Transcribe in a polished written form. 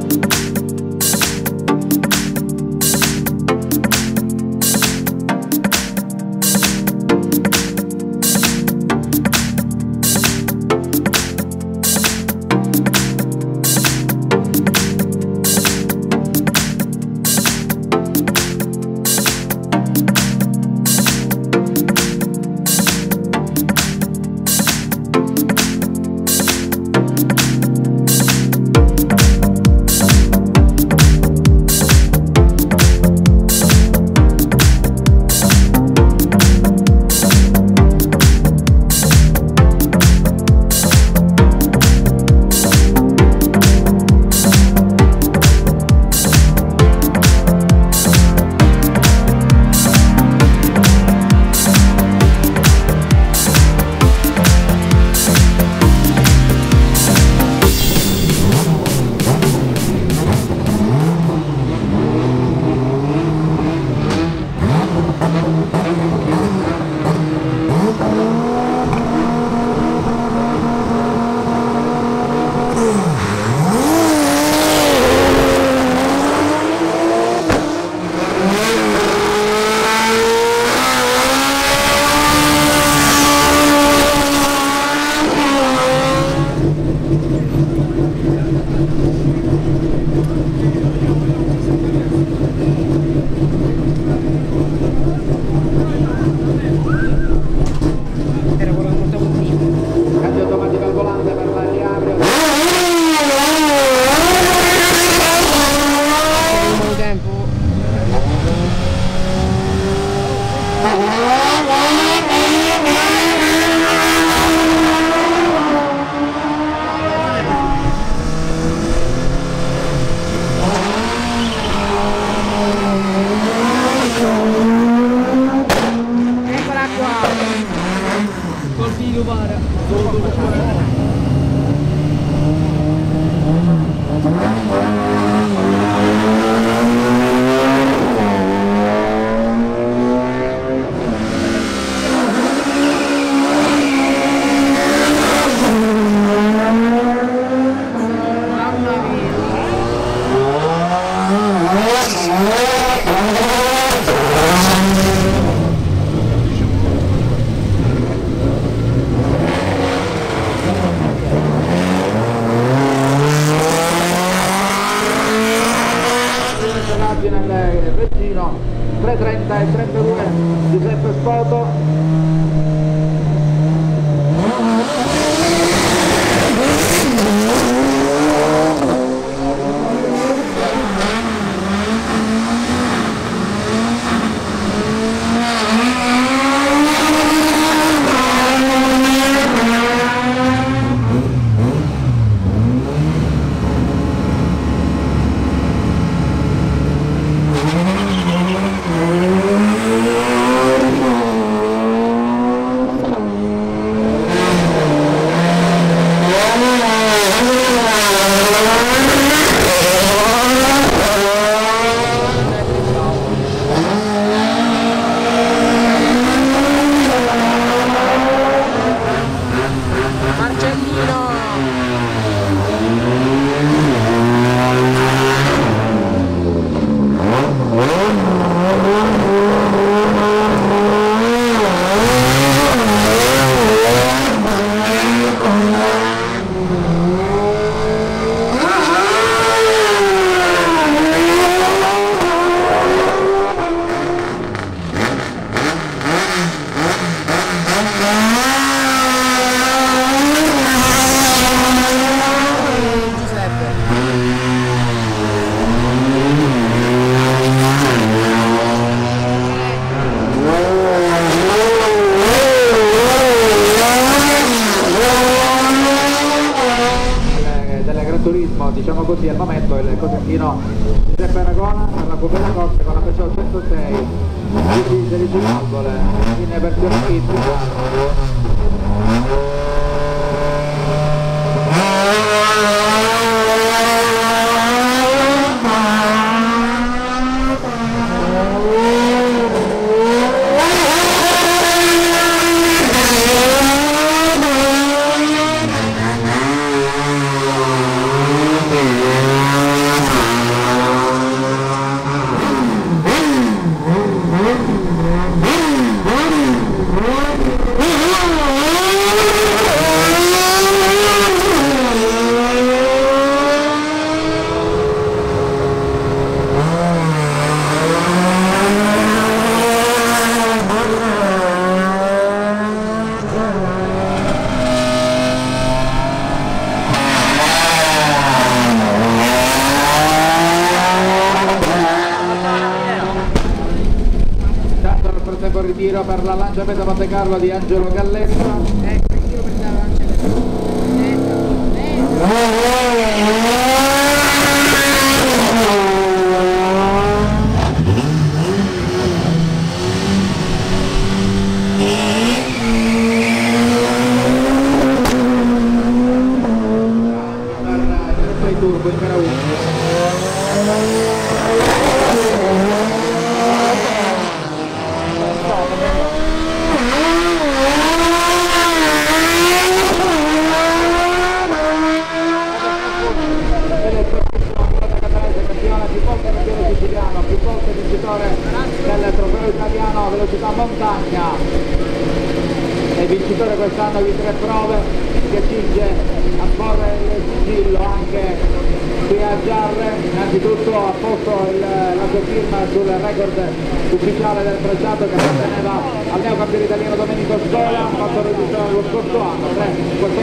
3.30 e 32 Giuseppe Spoto. Turismo, diciamo così, al momento il cosentino Giuseppe Aragona alla Copena Corte con la Peugeot 106 di 16 valvole in versione ibrida. giro per la Lancia Meta Monte Carlo di Angelo Galletta. Ecco, il giro per la Lancia Turbo in gara 1. Più volte vincitore del trofeo italiano velocità montagna e vincitore quest'anno di 3 prove, si accinge a porre il sigillo anche qui a Giarre. Innanzitutto ha posto la sua firma sul record ufficiale del tracciato che apparteneva al neocampione italiano Domenico Scola, fatto registrare lo scorso anno, 3:14.